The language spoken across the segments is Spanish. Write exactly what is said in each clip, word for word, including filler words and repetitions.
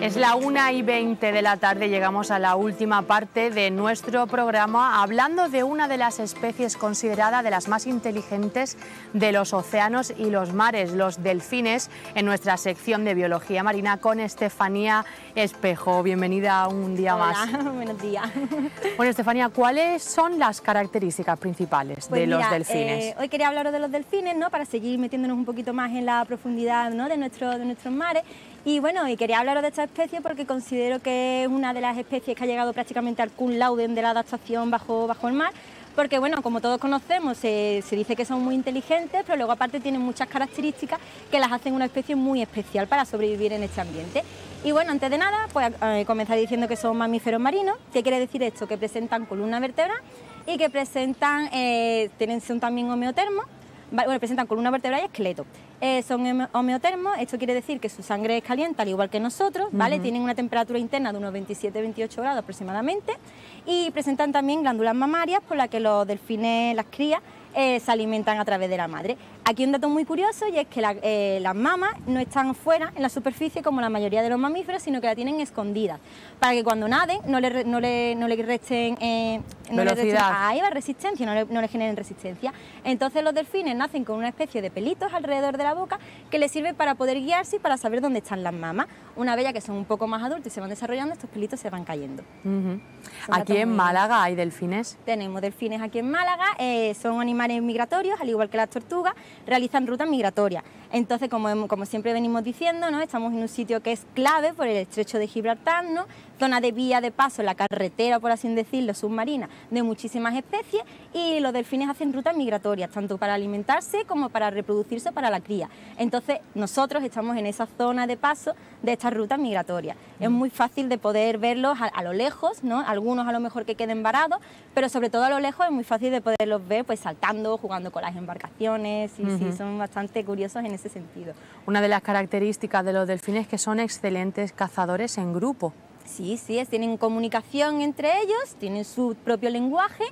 Es la una y veinte de la tarde, llegamos a la última parte de nuestro programa hablando de una de las especies consideradas de las más inteligentes de los océanos y los mares, los delfines, en nuestra sección de Biología Marina con Estefanía Espejo. Bienvenida un día Hola, más. Buenos días. Bueno, Estefanía, ¿cuáles son las características principales pues de mira, los delfines? Eh, hoy quería hablaros de los delfines, ¿no? Para seguir metiéndonos un poquito más en la profundidad, ¿no? de, nuestro, de nuestros mares. Y bueno, y quería hablaros de esta especie porque considero que es una de las especies que ha llegado prácticamente al cum laude de la adaptación bajo, bajo el mar. Porque bueno, como todos conocemos, se, se dice que son muy inteligentes, pero luego aparte tienen muchas características que las hacen una especie muy especial para sobrevivir en este ambiente. Y bueno, antes de nada, pues eh, comenzar diciendo que son mamíferos marinos. ¿Qué quiere decir esto? Que presentan columna vertebral y que presentan, eh, tienen, son también homeotermos. Bueno, presentan columna vertebral y esqueleto. Eh, son homeotermos, esto quiere decir que su sangre es caliente al igual que nosotros, ¿vale? Uh-huh. Tienen una temperatura interna de unos veintisiete a veintiocho grados aproximadamente y presentan también glándulas mamarias por las que los delfines, las crías, eh, se alimentan a través de la madre. Aquí un dato muy curioso y es que la, eh, las mamas no están fuera en la superficie como la mayoría de los mamíferos, sino que la tienen escondidas, para que cuando naden no le, no le, no le resten, eh, no le resten ahí va, resistencia, no le, no le generen resistencia. Entonces los delfines nacen con una especie de pelitos alrededor de la boca que les sirve para poder guiarse y para saber dónde están las mamas. Una vez ya que son un poco más adultos y se van desarrollando, estos pelitos se van cayendo. Uh-huh. Aquí en Málaga hay delfines. Tenemos delfines aquí en Málaga, eh, son animales migratorios, al igual que las tortugas, realizan rutas migratorias. Entonces, como, como siempre venimos diciendo, ¿no? Estamos en un sitio que es clave por el estrecho de Gibraltar, ¿no? Zona de vía de paso, la carretera, por así decirlo, submarina, de muchísimas especies, y los delfines hacen rutas migratorias, tanto para alimentarse como para reproducirse para la cría. Entonces, nosotros estamos en esa zona de paso de estas rutas migratorias. Mm. Es muy fácil de poder verlos a, a lo lejos, ¿no? Algunos a lo mejor que queden varados, pero sobre todo a lo lejos es muy fácil de poderlos ver pues saltando, jugando con las embarcaciones, y uh-huh. sí, son bastante curiosos en ese sentido. Una de las características de los delfines es que son excelentes cazadores en grupo. Sí, sí, es, tienen comunicación entre ellos, tienen su propio lenguaje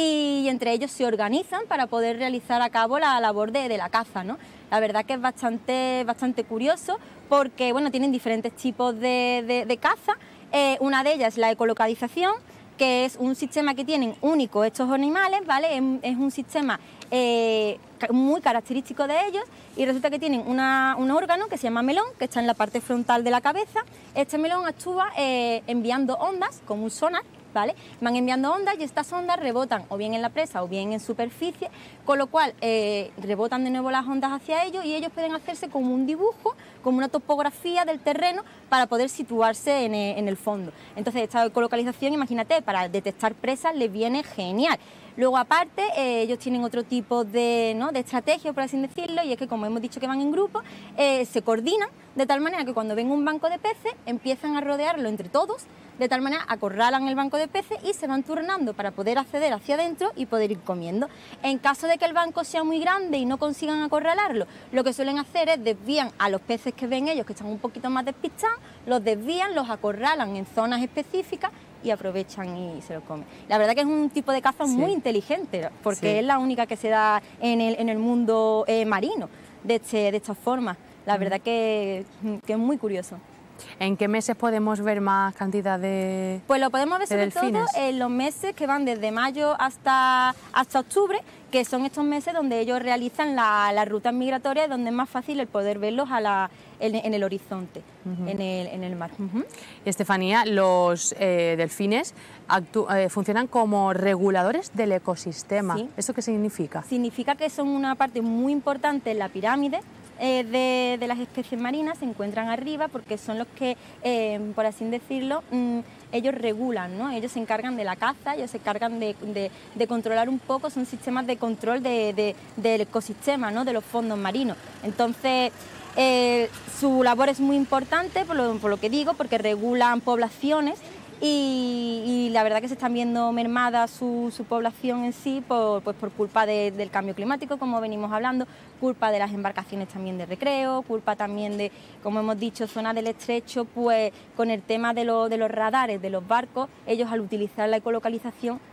y entre ellos se organizan para poder realizar a cabo la labor de, de la caza, ¿no? La verdad que es bastante, bastante curioso porque bueno, tienen diferentes tipos de, de, de caza. Eh, una de ellas es la ecolocalización, que es un sistema que tienen único estos animales, ¿vale? Es, es un sistema eh, muy característico de ellos y resulta que tienen una, un órgano que se llama melón, que está en la parte frontal de la cabeza. Este melón actúa eh, enviando ondas como un sonar, ¿vale? Van enviando ondas y estas ondas rebotan o bien en la presa o bien en superficie, con lo cual eh, rebotan de nuevo las ondas hacia ellos y ellos pueden hacerse como un dibujo, como una topografía del terreno para poder situarse en el, en el fondo. Entonces esta ecolocalización, imagínate, para detectar presas les viene genial. Luego aparte eh, ellos tienen otro tipo de, ¿no? de estrategia, por así decirlo, y es que como hemos dicho que van en grupo, eh, se coordinan de tal manera que cuando ven un banco de peces empiezan a rodearlo entre todos, de tal manera acorralan el banco de peces y se van turnando para poder acceder hacia adentro y poder ir comiendo. En caso de que el banco sea muy grande y no consigan acorralarlo, lo que suelen hacer es desvían a los peces que ven ellos que están un poquito más despistados, los desvían, los acorralan en zonas específicas y aprovechan y se lo comen. La verdad que es un tipo de caza sí. muy inteligente, porque sí. es la única que se da en el, en el mundo eh, marino de, este, de esta forma. La mm. verdad que, que es muy curioso. ¿En qué meses podemos ver más cantidad de Pues lo podemos ver sobre delfines? todo en los meses que van desde mayo hasta, hasta octubre, que son estos meses donde ellos realizan las la rutas migratorias, donde es más fácil el poder verlos a la, en, en el horizonte, uh-huh. en, el, en el mar. Uh-huh. Estefanía, los eh, delfines eh, funcionan como reguladores del ecosistema. Sí. ¿Eso qué significa? Significa que son una parte muy importante en la pirámide eh, de, de las especies marinas, se encuentran arriba porque son los que, eh, por así decirlo, mmm, ellos regulan, ¿no? Ellos se encargan de la caza, ellos se encargan de, de, de controlar un poco, son sistemas de control de, de, del ecosistema, ¿no? De los fondos marinos. Entonces, eh, su labor es muy importante, por lo, por lo que digo, porque regulan poblaciones y, y la verdad que se están viendo mermada su, su población en sí por, pues por culpa de, del cambio climático, como venimos hablando, culpa de las embarcaciones también de recreo, culpa también de, como hemos dicho, zona del estrecho, pues con el tema de, lo, de los radares de los barcos, ellos al utilizar la ecolocalización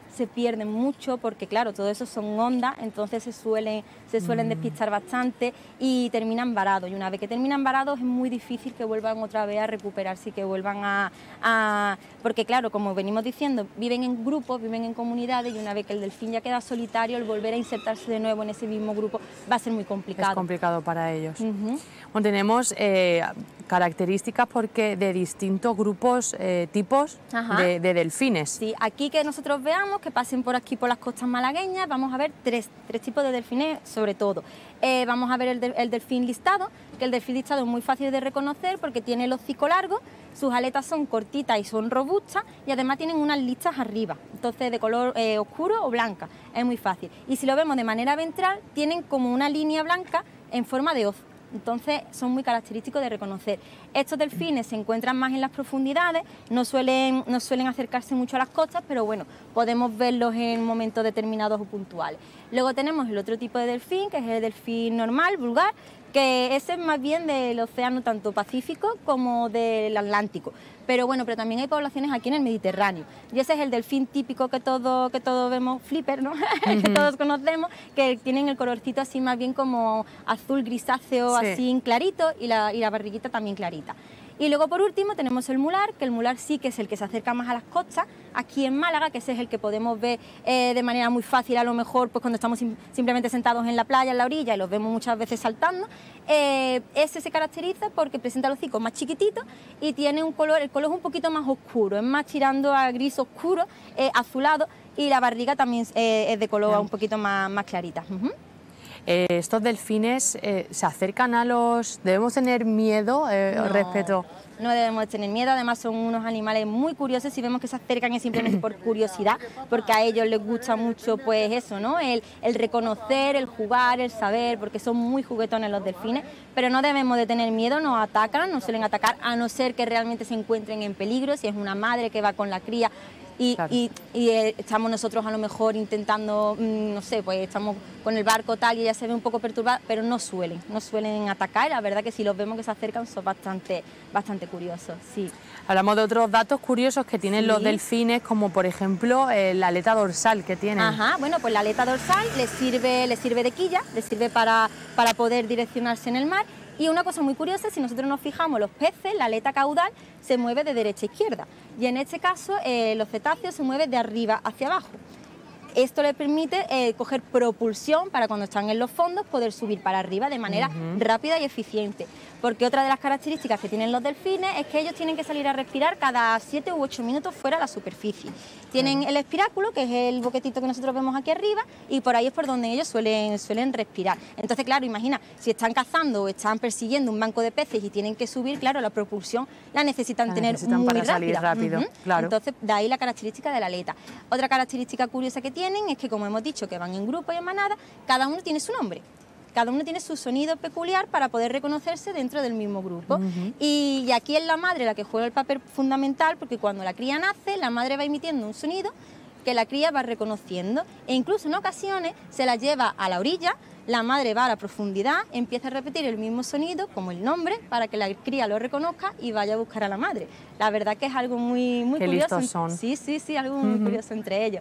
se pierden mucho porque, claro, todo eso son ondas, entonces se suelen, se suelen despistar bastante y terminan varados. Y una vez que terminan varados es muy difícil que vuelvan otra vez a recuperarse y que vuelvan a, a... Porque, claro, como venimos diciendo, viven en grupos, viven en comunidades y una vez que el delfín ya queda solitario, el volver a insertarse de nuevo en ese mismo grupo va a ser muy complicado. Es complicado para ellos. Uh-huh. Bueno, tenemos eh, características porque de distintos grupos, eh, tipos de, de delfines. Sí, aquí que nosotros veamos, que pasen por aquí por las costas malagueñas, vamos a ver tres, tres tipos de delfines sobre todo. Eh, vamos a ver el, de, el delfín listado, que el delfín listado es muy fácil de reconocer porque tiene el hocico largo, sus aletas son cortitas y son robustas y además tienen unas listas arriba, entonces de color eh, oscuro o blanca, es muy fácil. Y si lo vemos de manera ventral, tienen como una línea blanca en forma de hoz. Entonces son muy característicos de reconocer. Estos delfines se encuentran más en las profundidades, no suelen, no suelen acercarse mucho a las costas, pero bueno, podemos verlos en momentos determinados o puntuales. Luego tenemos el otro tipo de delfín, que es el delfín normal, vulgar, que ese es más bien del océano tanto Pacífico como del Atlántico. Pero bueno, pero también hay poblaciones aquí en el Mediterráneo. Y ese es el delfín típico que todos que todos vemos, flipper, ¿no? Uh-huh. que todos conocemos, que tienen el colorcito así más bien como azul grisáceo, sí. así clarito, y la, y la barriguita también clarita. Y luego por último tenemos el mular, que el mular sí que es el que se acerca más a las costas, aquí en Málaga, que ese es el que podemos ver eh, de manera muy fácil a lo mejor pues cuando estamos sim simplemente sentados en la playa, en la orilla, y los vemos muchas veces saltando. Eh, ese se caracteriza porque presenta el hocico más chiquitito y tiene un color, el color es un poquito más oscuro, es más tirando a gris oscuro, eh, azulado, y la barriga también eh, es de color Bien. un poquito más, más clarita. Uh-huh. Eh, estos delfines eh, se acercan a los... ¿Debemos tener miedo eh, no, respecto? No debemos tener miedo, además son unos animales muy curiosos, si vemos que se acercan es simplemente por curiosidad, porque a ellos les gusta mucho pues eso, ¿no? El, el reconocer, el jugar, el saber, porque son muy juguetones los delfines, pero no debemos de tener miedo, nos atacan, nos suelen atacar, a no ser que realmente se encuentren en peligro, si es una madre que va con la cría. Y, claro. y, y eh, estamos nosotros a lo mejor intentando, mmm, no sé, pues estamos con el barco tal y ella se ve un poco perturbada, pero no suelen, no suelen atacar. La verdad que si los vemos que se acercan son bastante, bastante curiosos, sí. Hablamos de otros datos curiosos que tienen sí. los delfines, como por ejemplo eh, la aleta dorsal que tienen. Ajá, bueno, pues la aleta dorsal les sirve, les sirve de quilla, les sirve para, para poder direccionarse en el mar. Y una cosa muy curiosa, si nosotros nos fijamos, los peces, la aleta caudal se mueve de derecha a izquierda y en este caso eh, los cetáceos se mueven de arriba hacia abajo. Esto les permite eh, coger propulsión para cuando están en los fondos poder subir para arriba de manera uh-huh. rápida y eficiente. Porque otra de las características que tienen los delfines es que ellos tienen que salir a respirar cada siete u ocho minutos fuera de la superficie. Tienen uh-huh. el espiráculo, que es el boquetito que nosotros vemos aquí arriba, y por ahí es por donde ellos suelen, suelen respirar. Entonces, claro, imagina, si están cazando o están persiguiendo un banco de peces y tienen que subir, claro, la propulsión la necesitan la tener necesitan muy para rápida. Salir rápido, uh-huh. claro. Entonces, de ahí la característica de la aleta. Otra característica curiosa que tienen es que, como hemos dicho, que van en grupo y en manada, cada uno tiene su nombre. Cada uno tiene su sonido peculiar para poder reconocerse dentro del mismo grupo. Uh-huh. y, y aquí es la madre la que juega el papel fundamental, porque cuando la cría nace, la madre va emitiendo un sonido que la cría va reconociendo, e incluso en ocasiones se la lleva a la orilla, la madre va a la profundidad, empieza a repetir el mismo sonido, como el nombre, para que la cría lo reconozca y vaya a buscar a la madre. La verdad que es algo muy, muy Qué curioso. Listos son. Sí, sí, sí, algo muy uh-huh. curioso entre ellos.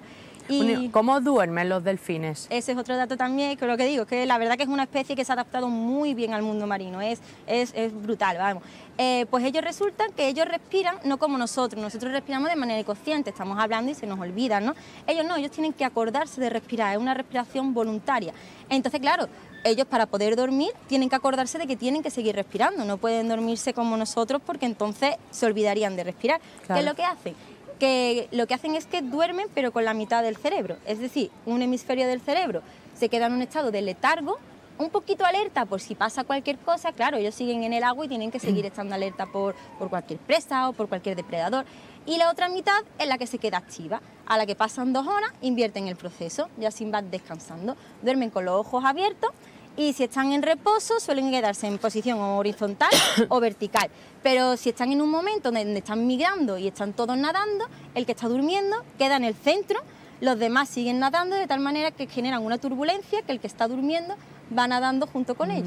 Y ¿cómo duermen los delfines? Ese es otro dato también, que lo que digo, es que la verdad que es una especie que se ha adaptado muy bien al mundo marino, es, es, es brutal, vamos. Eh, pues ellos resultan que ellos respiran no como nosotros, nosotros respiramos de manera inconsciente, estamos hablando y se nos olvida, ¿no? Ellos no, ellos tienen que acordarse de respirar, es una respiración voluntaria. Entonces, claro, ellos para poder dormir tienen que acordarse de que tienen que seguir respirando, no pueden dormirse como nosotros porque entonces se olvidarían de respirar. Claro. ¿Qué es lo que hacen? Que lo que hacen es que duermen pero con la mitad del cerebro, es decir, un hemisferio del cerebro se queda en un estado de letargo, un poquito alerta por si pasa cualquier cosa, claro, ellos siguen en el agua y tienen que seguir estando alerta por, por cualquier presa o por cualquier depredador, y la otra mitad es la que se queda activa, a la que pasan dos horas, invierten el proceso y así van descansando, duermen con los ojos abiertos. Y si están en reposo suelen quedarse en posición horizontal o vertical, pero si están en un momento donde están migrando y están todos nadando, el que está durmiendo queda en el centro, los demás siguen nadando de tal manera que generan una turbulencia que el que está durmiendo va nadando junto con ellos.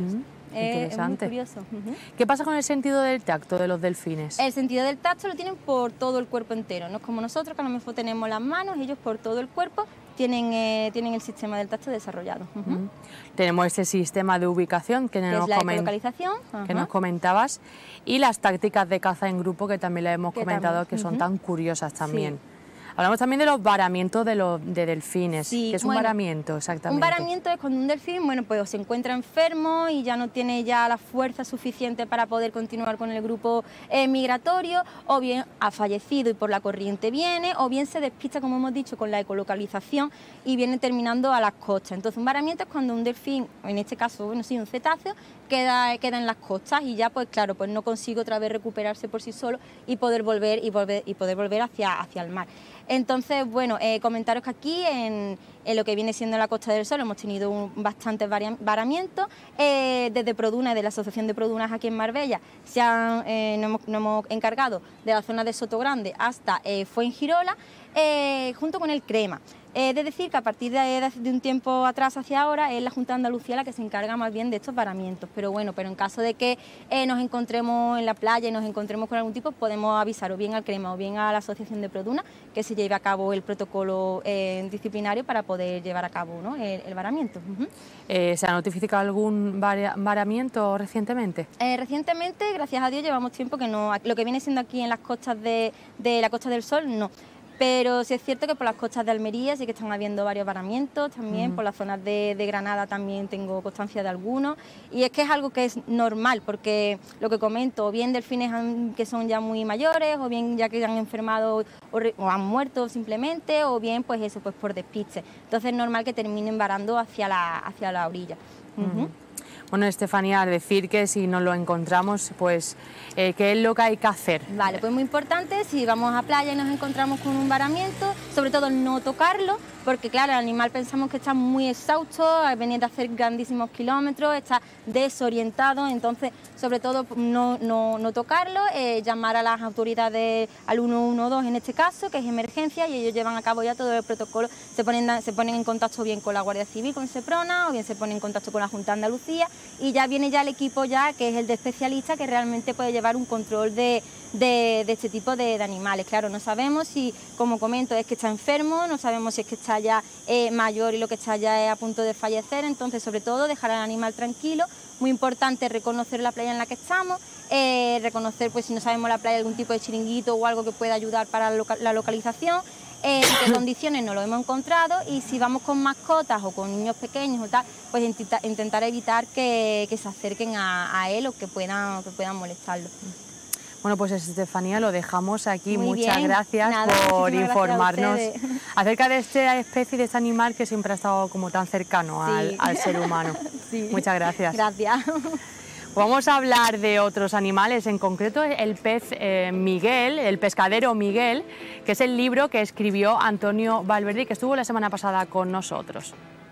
es, es muy curioso. Uh-huh. ¿Qué pasa con el sentido del tacto de los delfines? El sentido del tacto lo tienen por todo el cuerpo entero, no es como nosotros, que a lo mejor tenemos las manos, ellos por todo el cuerpo tienen, eh, tienen el sistema del tacto desarrollado. Uh-huh. Uh-huh. Tenemos ese sistema de ubicación que, que nos, es la coment ecolocalización, uh-huh. que nos comentabas, y las tácticas de caza en grupo que también le hemos que comentado, también. que son uh-huh. tan curiosas también. Sí. Hablamos también de los varamientos de, los, de delfines. Sí, ¿Qué es bueno, un varamiento exactamente? Un varamiento es cuando un delfín, bueno, pues se encuentra enfermo y ya no tiene ya la fuerza suficiente para poder continuar con el grupo eh, migratorio, o bien ha fallecido y por la corriente viene, o bien se despista, como hemos dicho, con la ecolocalización y viene terminando a las costas. Entonces un varamiento es cuando un delfín, en este caso, bueno, sí, un cetáceo, queda, queda en las costas y ya, pues claro, pues no consigue otra vez recuperarse por sí solo y poder volver y volver y poder volver hacia, hacia el mar. Entonces, bueno, eh, comentaros que aquí en, en lo que viene siendo la Costa del Sol hemos tenido un, bastantes varamientos. Eh, desde Produna, de la Asociación de Produnas aquí en Marbella, se han, eh, nos, hemos, nos hemos encargado de la zona de Sotogrande hasta eh, Fuengirola, eh, junto con el Crema. Es de decir que a partir de, de un tiempo atrás hacia ahora es la Junta de Andalucía la que se encarga más bien de estos varamientos, pero bueno, pero en caso de que eh, nos encontremos en la playa y nos encontremos con algún tipo, podemos avisar o bien al Crema o bien a la Asociación de Produna que se lleve a cabo el protocolo eh, disciplinario para poder llevar a cabo, ¿no?, el, el varamiento. Uh-huh. eh, ¿Se ha notificado algún varamiento recientemente? Eh, recientemente, gracias a Dios, llevamos tiempo que no, lo que viene siendo aquí en las costas de, de la Costa del Sol, no. Pero sí es cierto que por las costas de Almería sí que están habiendo varios varamientos, también uh-huh. por las zonas de, de Granada también tengo constancia de algunos, y es que es algo que es normal, porque lo que comento, o bien delfines han, que son ya muy mayores, o bien ya que han enfermado o, re, o han muerto simplemente, o bien pues eso, pues por despiste. Entonces es normal que terminen varando hacia la, hacia la orilla. Uh-huh. Uh-huh. Bueno, Estefanía, decir que si nos lo encontramos, pues, eh, ¿qué es lo que hay que hacer? Vale, pues muy importante, si vamos a playa y nos encontramos con un varamiento, sobre todo no tocarlo, porque claro, el animal pensamos que está muy exhausto, venir de hacer grandísimos kilómetros, está desorientado, entonces, sobre todo, no, no, no tocarlo, eh, llamar a las autoridades, al uno uno dos en este caso, que es emergencia, y ellos llevan a cabo ya todo el protocolo, se ponen, se ponen en contacto bien con la Guardia Civil, con Seprona, o bien se ponen en contacto con la Junta de Andalucía, y ya viene ya el equipo ya que es el de especialista que realmente puede llevar un control de, de, de este tipo de, de animales. Claro, no sabemos si, como comento, es que está enfermo, no sabemos si es que está ya eh, mayor y lo que está ya es a punto de fallecer, entonces sobre todo dejar al animal tranquilo. Muy importante reconocer la playa en la que estamos, eh, reconocer pues si no sabemos la playa algún tipo de chiringuito o algo que pueda ayudar para la, loca la localización. En qué condiciones no lo hemos encontrado, y si vamos con mascotas o con niños pequeños o tal, pues intenta, intentar evitar que, que se acerquen a, a él o que puedan, que puedan molestarlo. Bueno, pues Estefanía, lo dejamos aquí. Muy Muchas bien. gracias Nada, por informarnos gracias acerca de esta especie, de este animal que siempre ha estado como tan cercano sí. al, al ser humano. Sí. Muchas gracias. Gracias. Vamos a hablar de otros animales, en concreto el pez eh, Miguel, el pescadero Miguel, que es el libro que escribió Antonio Valverde y que estuvo la semana pasada con nosotros.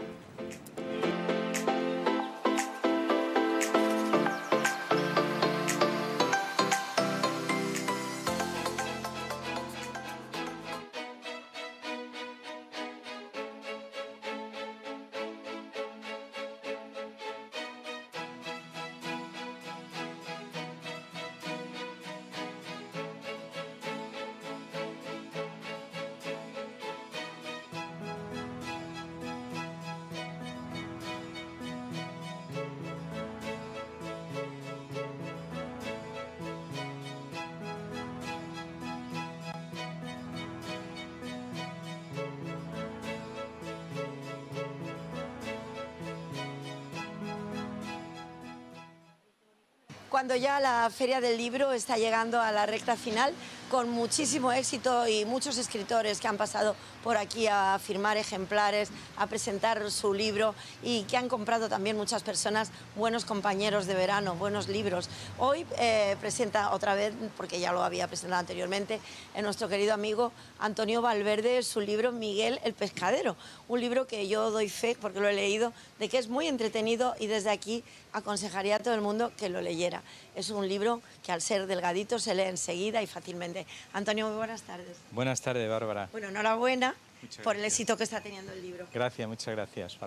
Cuando ya la Feria del Libro está llegando a la recta final, con muchísimo éxito y muchos escritores que han pasado por aquí a firmar ejemplares, a presentar su libro y que han comprado también muchas personas buenos compañeros de verano, buenos libros. Hoy eh, presenta otra vez, porque ya lo había presentado anteriormente, eh, nuestro querido amigo Antonio Valverde su libro Miguel el Pescadero, un libro que yo doy fe, porque lo he leído, de que es muy entretenido y desde aquí aconsejaría a todo el mundo que lo leyera. Es un libro que al ser delgadito se lee enseguida y fácilmente. Antonio, muy buenas tardes. Buenas tardes, Bárbara. Bueno, enhorabuena muchas por gracias. El éxito que está teniendo el libro. Gracias, muchas gracias, Bárbara.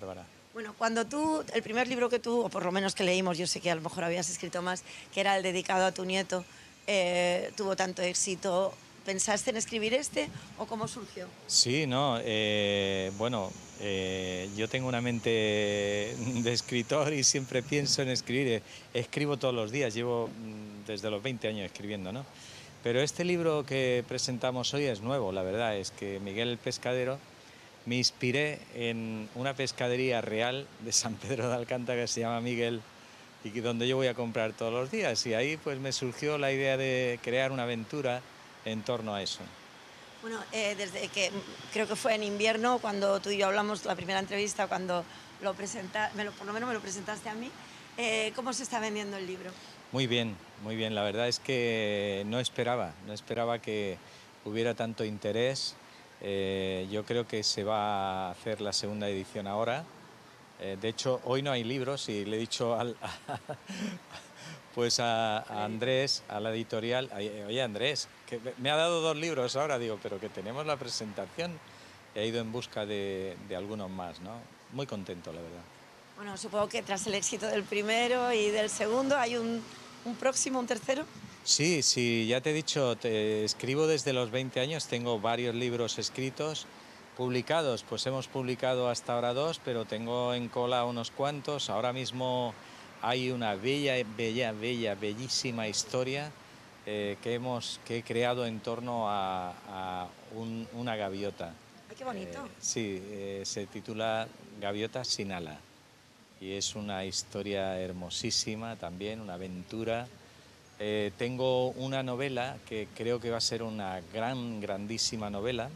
Bueno, cuando tú, el primer libro que tú, o por lo menos que leímos, yo sé que a lo mejor habías escrito más, que era el dedicado a tu nieto, eh, tuvo tanto éxito, ¿pensaste en escribir este o cómo surgió? Sí, no, eh, bueno, eh, yo tengo una mente de escritor y siempre pienso en escribir. Eh, Escribo todos los días, llevo mm, desde los veinte años escribiendo, ¿no? Pero este libro que presentamos hoy es nuevo, la verdad, es que Miguel el Pescadero me inspiré en una pescadería real de San Pedro de Alcántara que se llama Miguel y que donde yo voy a comprar todos los días. Y ahí pues me surgió la idea de crear una aventura en torno a eso. Bueno, eh, desde que creo que fue en invierno, cuando tú y yo hablamos la primera entrevista, cuando lo presenta, me lo, por lo menos me lo presentaste a mí, eh, ¿cómo se está vendiendo el libro? Muy bien, muy bien. La verdad es que no esperaba, no esperaba que hubiera tanto interés. Eh, yo creo que se va a hacer la segunda edición ahora. Eh, de hecho, hoy no hay libros y le he dicho al, a, pues a, a Andrés, a la editorial, oye Andrés, que me ha dado dos libros ahora, digo, pero que tenemos la presentación. He ido en busca de, de algunos más, ¿no? Muy contento, la verdad. Bueno, supongo que tras el éxito del primero y del segundo, ¿hay un, un próximo, un tercero? Sí, sí, ya te he dicho, te escribo desde los veinte años, tengo varios libros escritos, publicados, pues hemos publicado hasta ahora dos, pero tengo en cola unos cuantos. Ahora mismo hay una bella, bella, bella, bellísima historia eh, que, hemos, que he creado en torno a, a un, una gaviota. ¡Ay, qué bonito! Eh, sí, eh, se titula Gaviota sin ala y es una historia hermosísima también, una aventura. Eh, tengo una novela que creo que va a ser una gran, grandísima novela,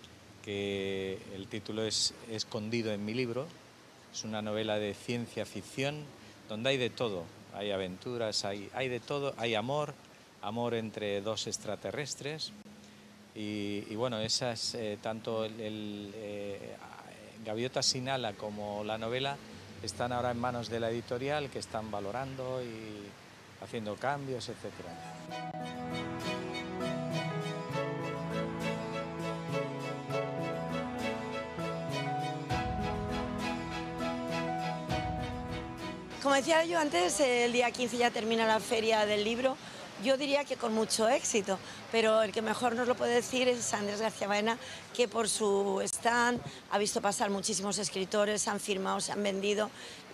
que el título es Escondido en mi libro. Es una novela de ciencia ficción donde hay de todo. Hay aventuras, hay, hay de todo, hay amor, amor entre dos extraterrestres. Y, y bueno, esas, eh, tanto el, el eh, Gaviota sin ala como la novela están ahora en manos de la editorial, que están valorando y haciendo cambios, etcétera. Como decía yo antes, el día quince ya termina la Feria del Libro. Yo diría que con mucho éxito, pero el que mejor nos lo puede decir es Andrés García Baena, que por su stand ha visto pasar muchísimos escritores, se han firmado, se han vendido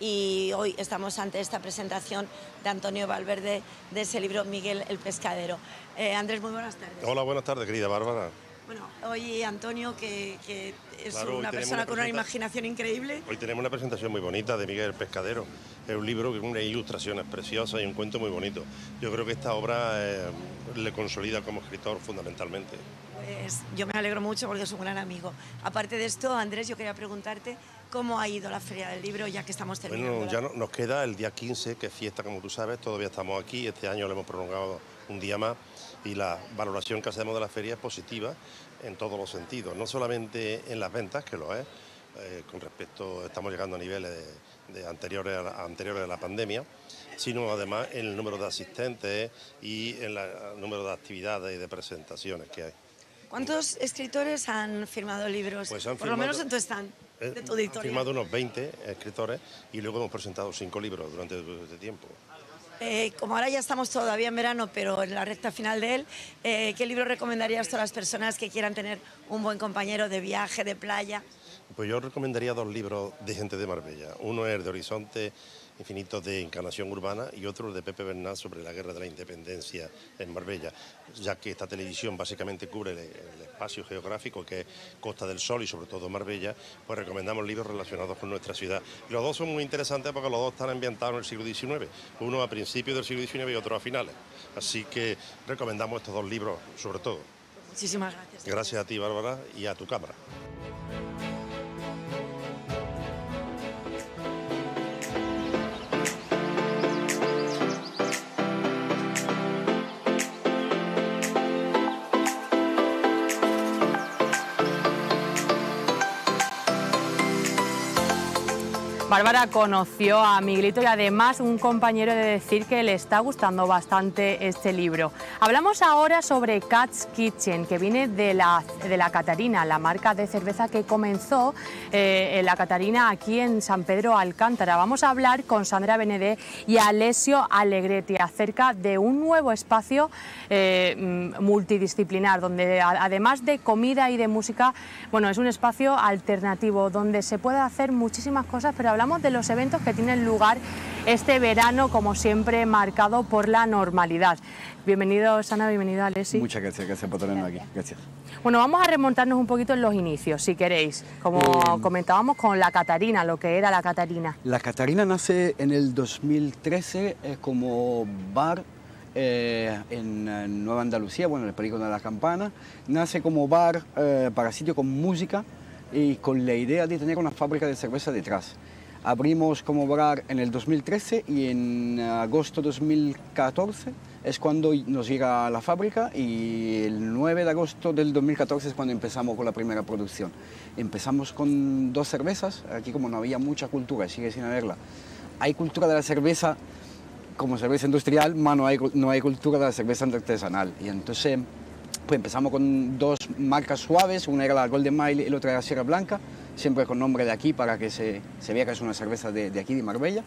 y hoy estamos ante esta presentación de Antonio Valverde de ese libro Miguel el Pescadero. Eh, Andrés, muy buenas tardes. Hola, buenas tardes, querida Bárbara. Bueno, hoy Antonio, que, que es Claro, una persona una con una imaginación increíble. Hoy tenemos una presentación muy bonita de Miguel el Pescadero. Es un libro con unas ilustraciones preciosas y un cuento muy bonito. Yo creo que esta obra eh, le consolida como escritor fundamentalmente. Pues yo me alegro mucho porque es un gran amigo. Aparte de esto, Andrés, yo quería preguntarte cómo ha ido la Feria del Libro, ya que estamos terminando. Bueno, ya no, nos queda el día quince, que es fiesta, como tú sabes. Todavía estamos aquí. Este año lo hemos prolongado un día más y la valoración que hacemos de la feria es positiva en todos los sentidos, no solamente en las ventas, que lo es, eh, con respecto, estamos llegando a niveles de, de anteriores, a la, anteriores a la pandemia, sino además en el número de asistentes y en la, el número de actividades y de presentaciones que hay. ¿Cuántos escritores han firmado libros? Pues han Por firmado, lo menos en tu stand, eh, de tu Han editorial. firmado unos veinte escritores y luego hemos presentado cinco libros durante todo este tiempo. Eh, como ahora ya estamos todavía en verano, pero en la recta final de él, eh, ¿qué libro recomendarías a todas las personas que quieran tener un buen compañero de viaje, de playa? Pues yo recomendaría dos libros de gente de Marbella. Uno es el de Horizonte Infinito de Encarnación Urbana y otro el de Pepe Bernal sobre la Guerra de la Independencia en Marbella, ya que esta televisión básicamente cubre el, el espacio geográfico que es Costa del Sol y sobre todo Marbella, pues recomendamos libros relacionados con nuestra ciudad. Y los dos son muy interesantes porque los dos están ambientados en el siglo diecinueve, uno a principios del siglo diecinueve y otro a finales. Así que recomendamos estos dos libros sobre todo. Muchísimas gracias. Gracias a ti, Bárbara, y a tu cámara. Bárbara conoció a Miguelito y además un compañero de decir que le está gustando bastante este libro. Hablamos ahora sobre Cat's Kitchen, que viene de la, de la Catarina, la marca de cerveza que comenzó eh, en la Catarina aquí en San Pedro Alcántara. Vamos a hablar con Sandra Benedé y Alessio Allegretti acerca de un nuevo espacio eh, multidisciplinar, donde además de comida y de música, bueno, es un espacio alternativo donde se puede hacer muchísimas cosas, pero hablamos de los eventos que tienen lugar este verano, como siempre, marcado por la normalidad. Bienvenido, Sana, bienvenido, Alessi. Muchas gracias, gracias por tenernos aquí. Gracias. Bueno, vamos a remontarnos un poquito en los inicios, si queréis. Como eh, comentábamos con la Catarina, lo que era la Catarina. La Catarina nace en el dos mil trece eh, como bar eh, en, en Nueva Andalucía, bueno, en el Polígono de la Campana. Nace como bar eh, para sitio con música y con la idea de tener una fábrica de cerveza detrás. Abrimos como bar en el dos mil trece y en agosto de dos mil catorce es cuando nos llega a la fábrica, y el nueve de agosto del dos mil catorce es cuando empezamos con la primera producción. Empezamos con dos cervezas, aquí como no había mucha cultura, sigue sin haberla. Hay cultura de la cerveza como cerveza industrial, pero no hay, no hay cultura de la cerveza artesanal. Y entonces pues empezamos con dos marcas suaves, una era la Golden Mile y la otra era Sierra Blanca, siempre con nombre de aquí para que se, se vea que es una cerveza de, de aquí, de Marbella.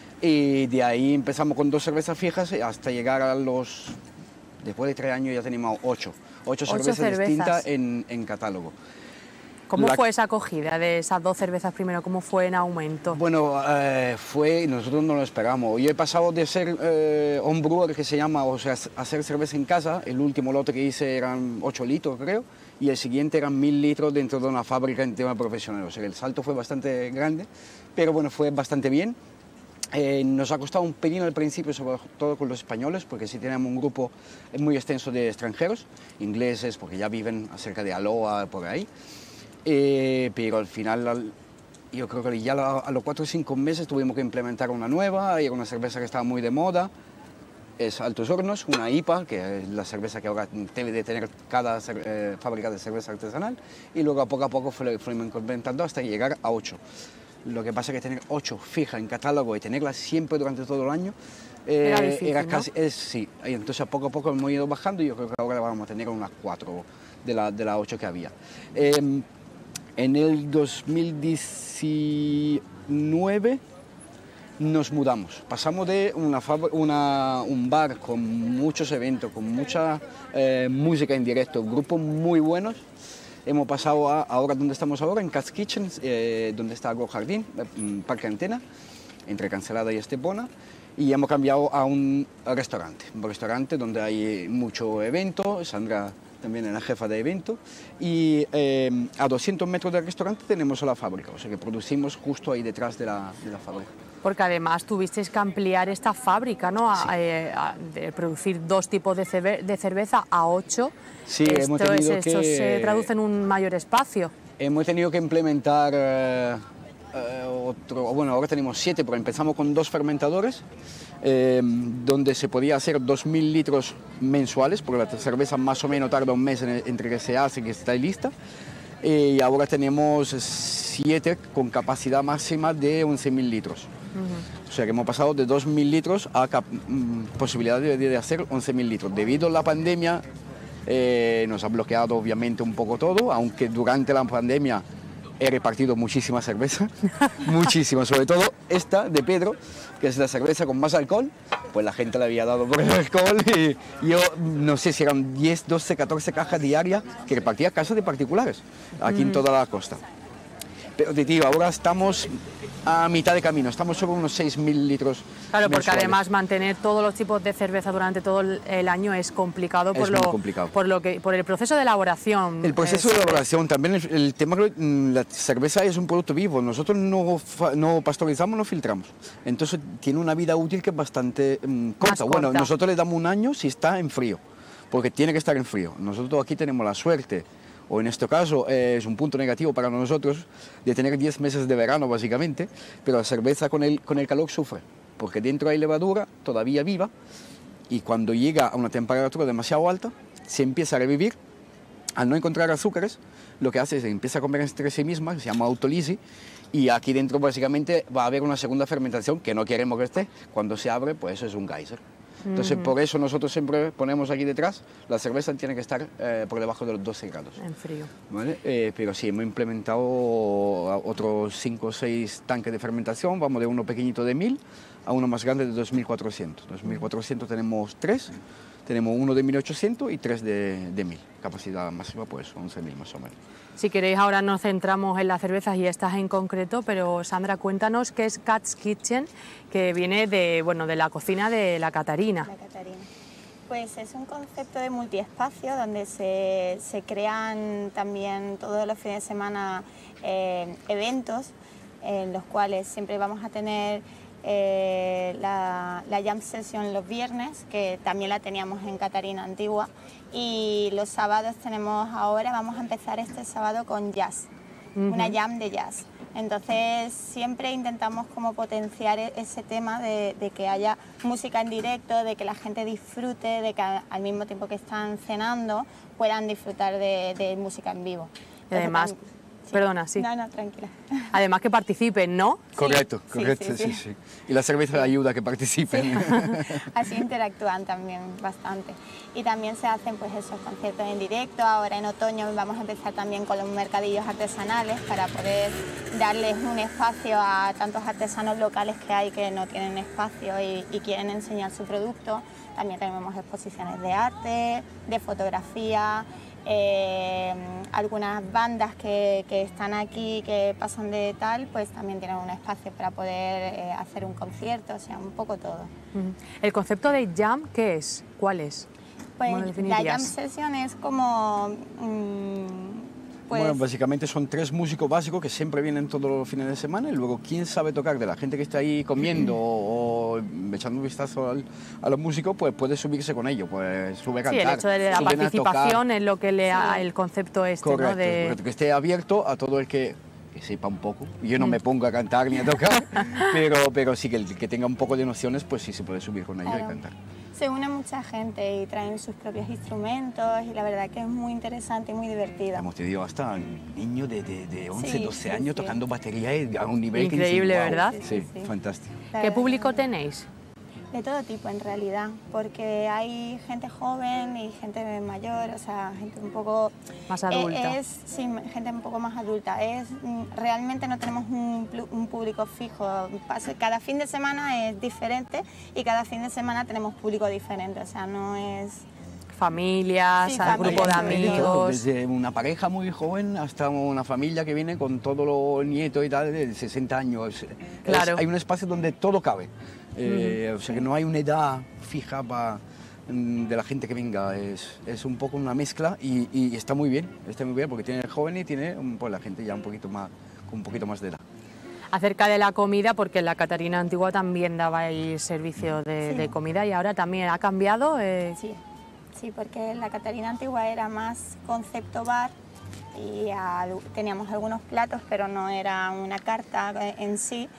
Y de ahí empezamos con dos cervezas fijas hasta llegar a los... Después de tres años ya tenemos ocho, ocho, ocho cervezas, cervezas distintas en, en catálogo. ¿Cómo la... fue esa acogida de esas dos cervezas primero? ¿Cómo fue en aumento? Bueno, eh, fue, nosotros no lo esperamos. Yo he pasado de ser eh, homebrewer, que se llama, o sea, hacer cerveza en casa. El último lote que hice eran ocho litros, creo, y el siguiente eran mil litros dentro de una fábrica en tema profesional. O sea, el salto fue bastante grande, pero bueno, fue bastante bien. Eh, nos ha costado un pelín al principio, sobre todo con los españoles, porque sí tenemos un grupo muy extenso de extranjeros, ingleses, porque ya viven cerca de Aloha, por ahí. Eh, pero al final, al, yo creo que ya a, a los cuatro o cinco meses tuvimos que implementar una nueva, y era una cerveza que estaba muy de moda, es Altos Hornos, una I P A, que es la cerveza que ahora debe de tener cada eh, fábrica de cerveza artesanal, y luego a poco a poco fuimos implementando hasta llegar a ocho. Lo que pasa es que tener ocho fijas en catálogo y tenerlas siempre durante todo el año eh, era difícil, era ¿no? casi, es, sí, y entonces a poco a poco hemos ido bajando, y yo creo que ahora vamos a tener unas cuatro de las de la ocho que había. Eh, en el dos mil diecinueve nos mudamos, pasamos de una, una, un bar con muchos eventos, con mucha eh, música en directo, grupos muy buenos. Hemos pasado a ahora donde estamos ahora, en Cat's Kitchen, eh, donde está Go Jardín, eh, Parque Antena, entre Cancelada y Estepona, y hemos cambiado a un restaurante, un restaurante donde hay mucho evento. Sandra también es la jefa de evento, y eh, a doscientos metros del restaurante tenemos la fábrica, o sea que producimos justo ahí detrás de la, de la fábrica. Porque además tuvisteis que ampliar esta fábrica, ¿no? Sí. A, eh, a, de producir dos tipos de, cerve de cerveza a ocho. Sí, esto hemos tenido es, esto que... se traduce en un mayor espacio. Hemos tenido que implementar eh, eh, otro... Bueno, ahora tenemos siete, pero empezamos con dos fermentadores, eh, donde se podía hacer dos mil litros mensuales, porque la cerveza más o menos tarda un mes en, entre que se hace y que está lista. Y ahora tenemos siete con capacidad máxima de once mil litros. Uh-huh. O sea que hemos pasado de dos mil litros a mm, posibilidad de, de hacer once mil litros. Debido a la pandemia eh, nos ha bloqueado obviamente un poco todo, aunque durante la pandemia he repartido muchísima cerveza, muchísima, sobre todo esta de Pedro, que es la cerveza con más alcohol, pues la gente le había dado por el alcohol, y yo no sé si eran diez, doce, catorce cajas diarias que repartía a casas de particulares, aquí mm. en toda la costa. Pero te digo, ahora estamos a mitad de camino, estamos sobre unos seis mil litros. Claro, porque mensuales. Además mantener todos los tipos de cerveza durante todo el año es complicado, por, es lo, complicado. por, lo que, por el proceso de elaboración. El proceso es, de elaboración, también el, el tema que la cerveza es un producto vivo, nosotros no, no pasteurizamos, no filtramos, entonces tiene una vida útil que es bastante um, corta. corta. Bueno, nosotros le damos un año si está en frío, porque tiene que estar en frío. Nosotros aquí tenemos la suerte, o en este caso eh, es un punto negativo para nosotros, de tener diez meses de verano básicamente, pero la cerveza con el, con el calor sufre, porque dentro hay levadura todavía viva, y cuando llega a una temperatura demasiado alta se empieza a revivir al no encontrar azúcares, lo que hace es que empieza a comer entre sí misma, que se llama autolisis, y aquí dentro básicamente va a haber una segunda fermentación que no queremos que esté. Cuando se abre, pues eso es un geyser. Entonces, mm. por eso nosotros siempre ponemos aquí detrás, la cerveza tiene que estar eh, por debajo de los doce grados. En frío. ¿Vale? Eh, pero sí, hemos implementado otros cinco o seis tanques de fermentación, vamos de uno pequeñito de mil a uno más grande de dos mil cuatrocientos. dos mil cuatrocientos tenemos tres, tenemos uno de mil ochocientos y tres de, de mil. Capacidad máxima, pues once mil más o menos. Si queréis, ahora nos centramos en las cervezas y estas en concreto, pero Sandra, cuéntanos qué es Cat's Kitchen, que viene de, bueno, de la cocina de la Catarina. La Catarina. Pues es un concepto de multiespacio donde se, se crean también todos los fines de semana eh, eventos en los cuales siempre vamos a tener Eh, la, la jam session los viernes, que también la teníamos en Catarina Antigua, y los sábados tenemos ahora, vamos a empezar este sábado con jazz, uh-huh. una jam de jazz. Entonces siempre intentamos como potenciar ese tema de, de que haya música en directo, de que la gente disfrute, de que al mismo tiempo que están cenando puedan disfrutar de, de música en vivo. Y además... Sí. Perdona, sí. No, no, tranquila. Además que participen, ¿no? Correcto, sí, correcto, sí, sí, sí, sí. Y la cerveza sí. ayuda a que participen. Sí. Así interactúan también bastante. Y también se hacen pues esos conciertos en directo. Ahora en otoño vamos a empezar también con los mercadillos artesanales para poder darles un espacio a tantos artesanos locales que hay que no tienen espacio y, y quieren enseñar su producto. También tenemos exposiciones de arte, de fotografía. Eh, algunas bandas que, que están aquí, que pasan de tal, pues también tienen un espacio para poder eh, hacer un concierto, o sea, un poco todo. ¿El concepto de jam qué es? ¿Cuál es? Pues la jam session es como... Mmm, Pues... Bueno, básicamente son tres músicos básicos que siempre vienen todos los fines de semana y luego quién sabe tocar de la gente que está ahí comiendo o, o echando un vistazo al, a los músicos, pues puede subirse con ellos, pues sube a cantar. Sí, el hecho de la participación es lo que le da sí. el concepto este, correcto, ¿no? De... correcto, que esté abierto a todo el que, que sepa un poco. Yo no me pongo a cantar ni a tocar, pero, pero sí que el que tenga un poco de nociones, pues sí se puede subir con ellos claro. y cantar. Se une mucha gente y traen sus propios instrumentos y la verdad que es muy interesante y muy divertida. Hemos tenido hasta niños de, de, de once, sí, doce sí, años sí. tocando batería a un nivel increíble, que wow. ¿verdad? Sí, sí, sí, fantástico. ¿Qué público tenéis? De todo tipo en realidad, porque hay gente joven y gente mayor, o sea, gente un poco... Más adulta. Es, sí, gente un poco más adulta. Es, realmente no tenemos un, un público fijo. Cada fin de semana es diferente y cada fin de semana tenemos público diferente, o sea, no es... Familias, sí, familia, grupo de amigos... Desde una pareja muy joven hasta una familia que viene con todos los nietos y tal, de sesenta años. Claro. Es, hay un espacio donde todo cabe. Eh, uh-huh. O sea que no hay una edad fija para de la gente que venga, es, es un poco una mezcla y, y está muy bien, está muy bien porque tiene el joven y tiene pues, la gente ya un poquito más, con un poquito más de edad. Acerca de la comida, porque en la Catarina Antigua también daba el servicio de, sí. de comida y ahora también ha cambiado. Eh... Sí, sí, porque la Catarina Antigua era más concepto bar y a, teníamos algunos platos, pero no era una carta en sí.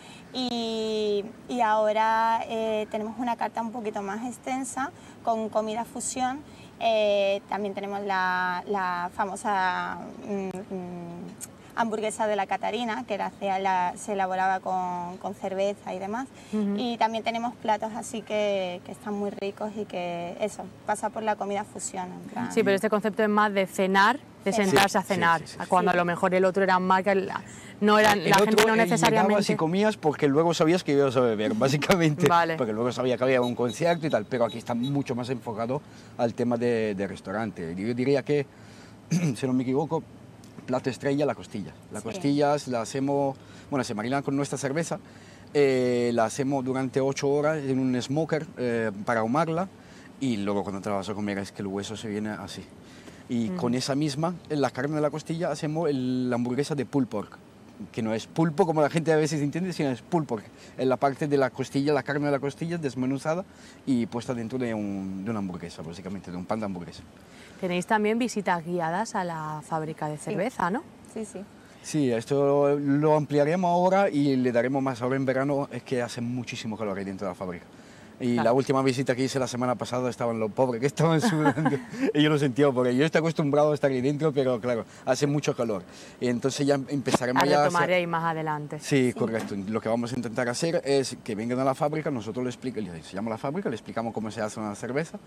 Y, y ahora eh, tenemos una carta un poquito más extensa con comida fusión. Eh, también tenemos la, la famosa mm, mm, hamburguesa de la Catarina, que era, la, se elaboraba con, con cerveza y demás. Uh-huh. Y también tenemos platos así que, que están muy ricos y que eso, pasa por la comida fusión. En plan. Sí, pero este concepto es más de cenar, de sentarse sí, a cenar, sí, sí, sí, cuando sí. a lo mejor el otro era más que... No eran, el la otro, gente no necesariamente... Llegabas y comías porque luego sabías que ibas a beber, básicamente, vale. porque luego sabía que había un concierto y tal, pero aquí está mucho más enfocado al tema de, de restaurante. Yo diría que, si no me equivoco, plato estrella, la costilla. Las sí. costillas la hacemos, bueno, se marinan con nuestra cerveza, eh, la hacemos durante ocho horas en un smoker eh, para ahumarla y luego cuando te la vas a comer es que el hueso se viene así. Y mm. con esa misma, en la carne de la costilla, hacemos el, la hamburguesa de pulled pork, que no es pulpo como la gente a veces entiende, sino es pulled pork. Es la parte de la costilla, la carne de la costilla desmenuzada y puesta dentro de, un, de una hamburguesa, básicamente, de un pan de hamburguesa. Tenéis también visitas guiadas a la fábrica de cerveza, sí. ¿no? Sí, sí. Sí, esto lo, lo ampliaremos ahora y le daremos más ahora en verano, es que hace muchísimo calor ahí dentro de la fábrica. Y Claro. la última visita que hice la semana pasada estaban los pobres que estaban sudando y yo lo sentía porque yo estoy acostumbrado a estar ahí dentro, pero claro, hace mucho calor. Y entonces ya empezaremos La ya a hacer- retomaréis más adelante. Sí, correcto. Lo que vamos a intentar hacer es que vengan a la fábrica, nosotros le explicamos, se llama la fábrica, le explicamos cómo se hace una cerveza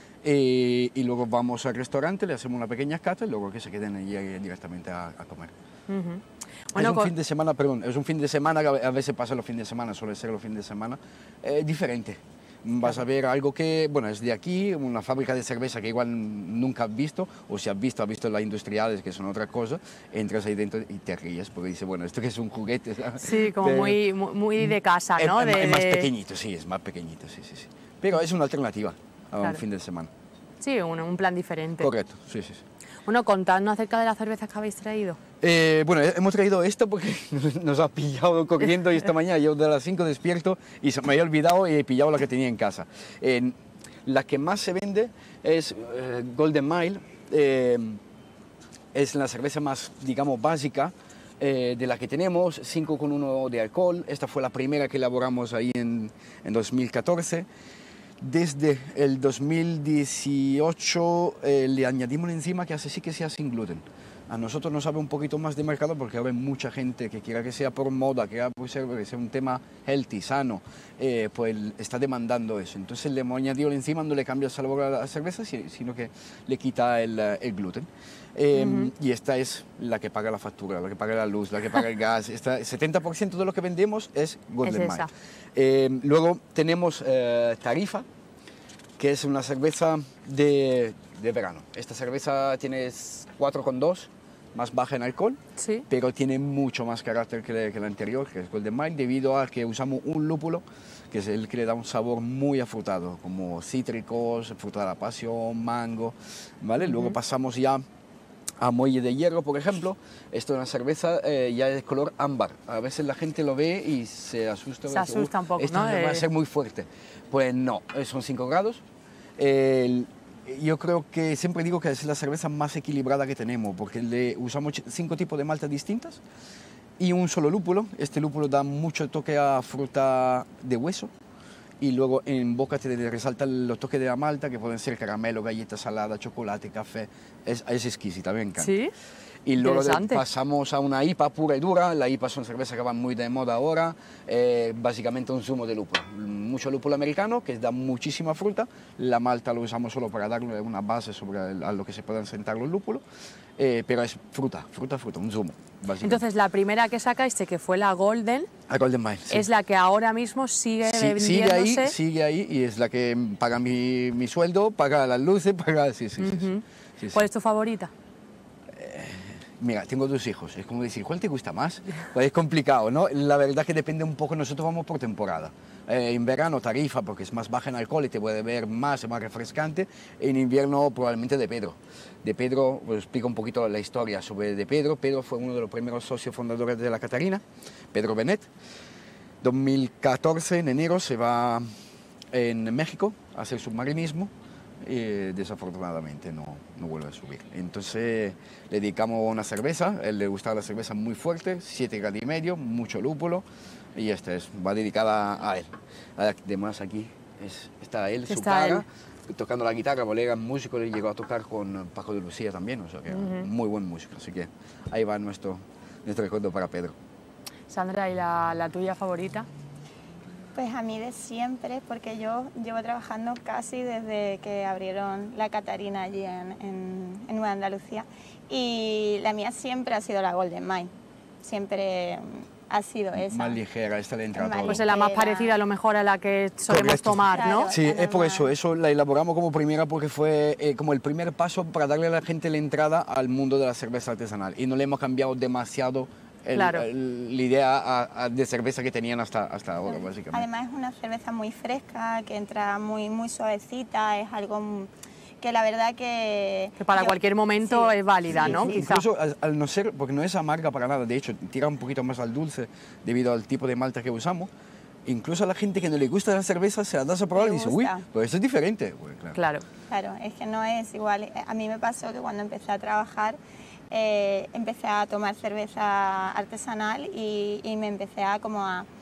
eh, y luego vamos al restaurante, le hacemos una pequeña cata y luego que se queden allí eh, directamente a, a comer. Ujú. Bueno, es un con- fin de semana, perdón, es un fin de semana que a veces pasa los fines de semana, suele ser los fines de semana, eh, diferente. Vas a ver algo que, bueno, es de aquí, una fábrica de cerveza que igual nunca has visto, o si has visto, has visto las industriales, que son otra cosa, entras ahí dentro y te ríes, porque dices, bueno, esto que es un juguete, ¿sabes? Sí, como Pero- muy, muy, muy de casa, es, ¿no? es De- ma- es más de- pequeñito, sí, es más pequeñito, sí, sí, sí. Pero es una alternativa a un Claro. fin de semana. Sí, un, un plan diferente. Correcto, sí, sí, sí. Bueno, contadnos acerca de las cervezas que habéis traído. Eh, bueno, eh, hemos traído esto porque nos- nos ha pillado corriendo y esta mañana yo de las cinco despierto y se me había olvidado y he pillado la que tenía en casa. Eh, la que más se vende es eh, Golden Mile, eh, es la cerveza más, digamos, básica eh, de la que tenemos, cinco coma uno de alcohol. Esta fue la primera que elaboramos ahí en, en dos mil catorce. Desde el dos mil dieciocho eh, le añadimos encima que hace sí que sea sin gluten. A nosotros nos sabe un poquito más de mercado porque ahora hay mucha gente que quiera que sea por moda, que quiera pues, ser- que sea un tema healthy, sano, eh, pues está demandando eso. Entonces le hemos añadido encima, no le cambia el sabor a la cerveza, si- sino que le quita el, eh, el gluten. Eh, Y esta es la que paga la factura, la que paga la luz, la que paga el gas. Esta, setenta por ciento de lo que vendemos es Golden Es Mile. esa. Eh, luego tenemos eh, Tarifa, que es una cerveza de, de verano. Esta cerveza tiene cuatro coma dos, más baja en alcohol, Sí. pero tiene mucho más carácter que, la- que la anterior, que es Golden Mile, debido a que usamos un lúpulo, que es el que le da un sabor muy afrutado, como cítricos, fruta de la pasión, mango, ¿vale? Luego pasamos ya a Muelle de Hierro, por ejemplo. Esto es una cerveza eh, ya de color ámbar. A veces la gente lo ve y se asusta. Se dice, asusta "Uh, un poco, esto ¿no? va Eh. a ser muy fuerte". Pues no, eh, son cinco grados. El- yo creo que siempre digo que es la cerveza más equilibrada que tenemos, porque le usamos ch- cinco tipos de maltas distintas y un solo lúpulo. Este lúpulo da mucho toque a fruta de hueso. Y luego en boca te resaltan los toques de la malta, que pueden ser caramelo, galleta salada, chocolate, café. Es, es exquisita, me encanta. Sí. Y luego de- Interesante. pasamos a una I P A pura y dura. La I P A son cervezas que van muy de moda ahora. eh, básicamente un zumo de lúpulo. Mucho lúpulo americano, que da muchísima fruta. La malta lo usamos solo para darle una base sobre el- a lo que se puedan sentar los lúpulos. eh, pero es fruta, fruta, fruta, un zumo, básicamente. Entonces, la primera que sacaste, que fue la Golden, A Golden Mile, sí. es la que ahora mismo sigue Sí, sigue vendiéndose. ahí, sigue ahí y es la que paga mi, mi sueldo, paga las luces, paga... Sí, sí, sí, sí. Ujú. Sí, sí. ¿Cuál es tu favorita? Mira, tengo dos hijos, es como decir, ¿cuál te gusta más? Pues es complicado, ¿no? La verdad que depende un poco, nosotros vamos por temporada. Eh, en verano Tarifa, porque es más baja en alcohol y te puede ver más, es más refrescante. En invierno probablemente de Pedro. De Pedro, os explico un poquito la historia sobre De Pedro. Pedro fue uno de los primeros socios fundadores de la Catarina, Pedro Benet. dos mil catorce, en enero, se va en México a hacer submarinismo y desafortunadamente no, no vuelve a subir. Entonces le dedicamos una cerveza, a él le gustaba la cerveza muy fuerte, siete grados y medio, mucho lúpulo, y esta es, va dedicada a él. Además aquí es, está él, su Está cara, tocando la guitarra, colega músico, le llegó a tocar con Paco de Lucía también, o sea que muy buen músico, así que ahí va nuestro, nuestro recuerdo para Pedro. Sandra, ¿y la, la tuya favorita? Pues a mí de siempre, porque yo llevo trabajando casi desde que abrieron la Catarina allí en, en, en Nueva Andalucía, y la mía siempre ha sido la Golden Mile, siempre mm, ha sido esa. Más ligera, esta le entra Más todo. Pues es la más Ligera. parecida a lo mejor a la que solemos Correcto. tomar, ¿no? Claro. Sí, es por Además- eso, eso la elaboramos como primera porque fue eh, como el primer paso para darle a la gente la entrada al mundo de la cerveza artesanal y no le hemos cambiado demasiado el- Claro. el- la idea a- a de cerveza que tenían hasta, hasta ahora, básicamente. Además es una cerveza muy fresca, que entra muy, muy suavecita, es algo mm, que la verdad que... Que para yo- cualquier momento sí. es válida, Sí, ¿no? sí. Quizá. Incluso al, al no ser, porque no es amarga para nada, de hecho tira un poquito más al dulce debido al tipo de malta que usamos. Incluso a la gente que no le gusta la cerveza se la das a probar y Le dice, uy, gusta. pues eso es diferente. Pues, claro. Claro. Claro, es que no es igual. A mí me pasó que cuando empecé a trabajar eh, empecé a tomar cerveza artesanal y, y me empecé a como a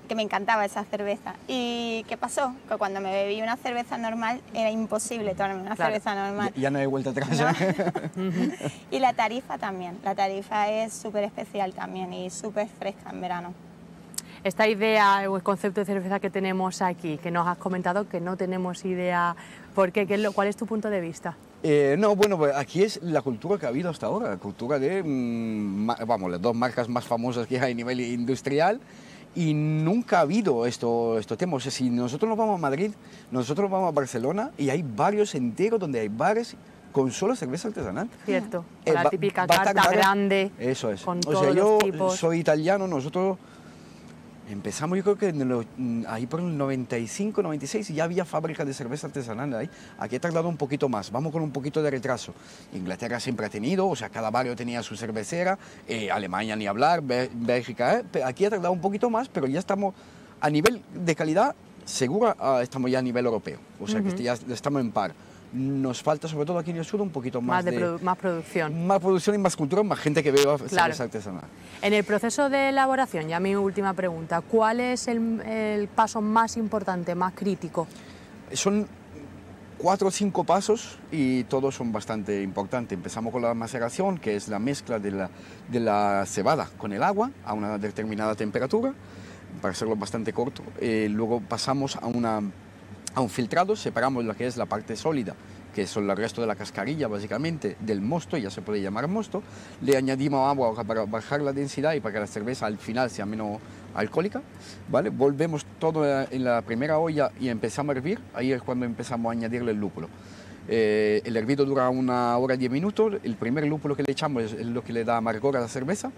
que me encantaba esa cerveza. ¿Y qué pasó? Que cuando me bebí una cerveza normal era imposible tomarme una Claro. cerveza normal. Ya, ya no hay vuelta atrás. ¿No? ¿eh? Y la tarifa también. La tarifa es súper especial también y súper fresca en verano. Esta idea o el concepto de cerveza que tenemos aquí, que nos has comentado que no tenemos idea, ¿por qué? ¿Qué es lo, ¿Cuál es tu punto de vista? Eh, no, bueno, pues aquí es la cultura que ha habido hasta ahora, la cultura de, mm, ma- vamos, las dos marcas más famosas que hay a nivel industrial, y nunca ha habido esto, estos temas. O sea, si nosotros nos vamos a Madrid, nosotros vamos a Barcelona y hay barrios enteros donde hay bares con solo cerveza artesanal. Cierto, Eh, la va- típica va a carta tardar- grande, Eso es. con o todos sea, yo los tipos. soy italiano, nosotros empezamos, yo creo que en lo- ahí por el noventa y cinco, noventa y seis ya había fábricas de cerveza artesanal ahí. Aquí ha tardado un poquito más, vamos con un poquito de retraso. Inglaterra siempre ha tenido, o sea, cada barrio tenía su cervecera, eh, Alemania ni hablar, Bé- Bélgica, eh, pe- aquí ha tardado un poquito más, pero ya estamos a nivel de calidad, seguro ah, estamos ya a nivel europeo, o sea, Ujú. que ya estamos en par. Nos falta, sobre todo aquí en el sur, un poquito más, más, de de, produ- más producción. más producción y más cultura, más gente que beba Claro. cerveza artesanal. En el proceso de elaboración, ya mi última pregunta, ¿cuál es el, el paso más importante, más crítico? Son cuatro o cinco pasos y todos son bastante importantes. Empezamos con la maceración, que es la mezcla de la, de la cebada con el agua a una determinada temperatura, para hacerlo bastante corto. Eh, luego pasamos a, una, a un filtrado, separamos lo que es la parte sólida, que son el resto de la cascarilla básicamente del mosto, ya se puede llamar mosto. Le añadimos agua para bajar la densidad y para que la cerveza al final sea menos alcohólica, ¿vale? Volvemos todo en la primera olla y empezamos a hervir, ahí es cuando empezamos a añadirle el lúpulo. Eh, el hervido dura una hora y diez minutos, el primer lúpulo que le echamos es, es lo que le da amargor a la cerveza,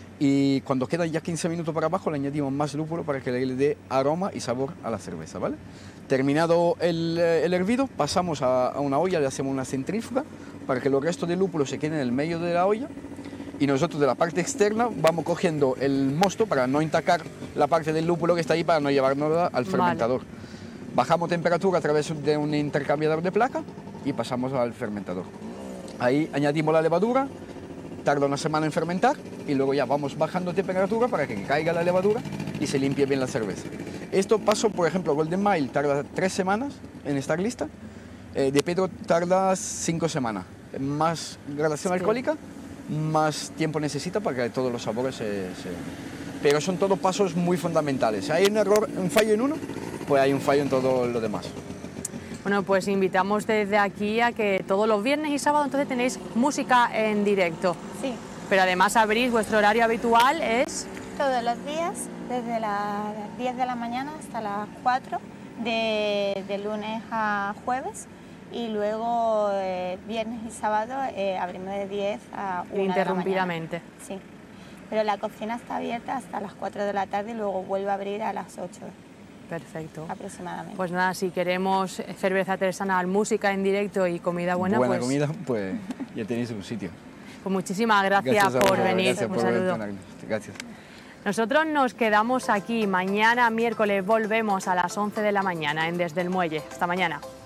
y cuando quedan ya quince minutos para abajo le añadimos más lúpulo para que le dé aroma y sabor a la cerveza, ¿vale? Terminado el, el hervido, pasamos a, a una olla, le hacemos una centrífuga para que los restos de lúpulo se queden en el medio de la olla, y nosotros de la parte externa vamos cogiendo el mosto para no intacar la parte del lúpulo que está ahí, para no llevárnosla al fermentador. Bajamos temperatura a través de un intercambiador de placa y pasamos al fermentador. Ahí añadimos la levadura, tarda una semana en fermentar y luego ya vamos bajando temperatura para que caiga la levadura y se limpie bien la cerveza. Esto pasó, por ejemplo, Golden Mile tarda tres semanas en estar lista, eh, de Pedro tarda cinco semanas. Más gradación Sí. alcohólica, más tiempo necesita para que todos los sabores se, se... Pero son todos pasos muy fundamentales. Si hay un error, un fallo en uno, pues hay un fallo en todo lo demás. Bueno, pues invitamos desde aquí a que todos los viernes y sábados entonces tenéis música en directo. Sí, Pero además abrís, vuestro horario habitual es... todos los días, desde las diez de la mañana hasta las cuatro, de, de lunes a jueves, y luego eh, viernes y sábado eh, abrimos de diez a una de la Ininterrumpidamente. mañana. Sí, pero la cocina está abierta hasta las cuatro de la tarde y luego vuelve a abrir a las ocho Perfecto. aproximadamente. Pues nada, si queremos cerveza artesanal, música en directo y comida buena, Buena pues, comida, pues ya tenéis un sitio. pues muchísimas gracias, Gracias a por vosotros, venir. gracias Un por saludo. tenernos. Gracias. Nosotros nos quedamos aquí. Mañana, miércoles, volvemos a las once de la mañana en Desde el Muelle. Hasta mañana.